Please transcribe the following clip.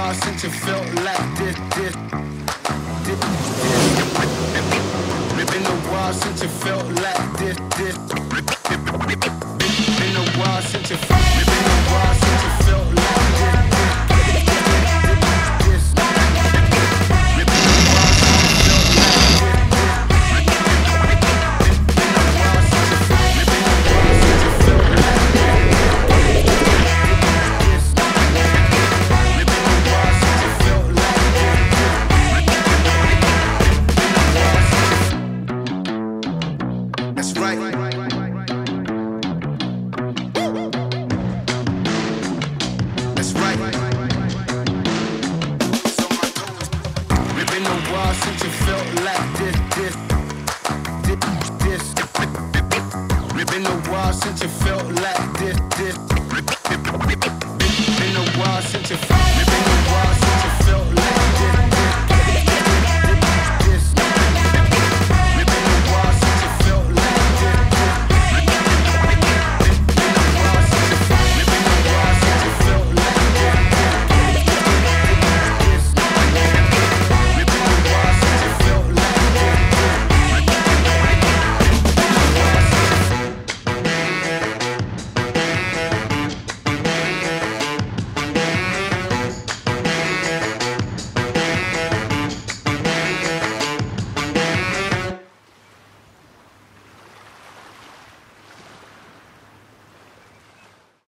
while since you felt like this. Been a while since you felt like this. Been a while since you felt like this. Since you felt like this. Been a while since you felt like this. Been a while since you felt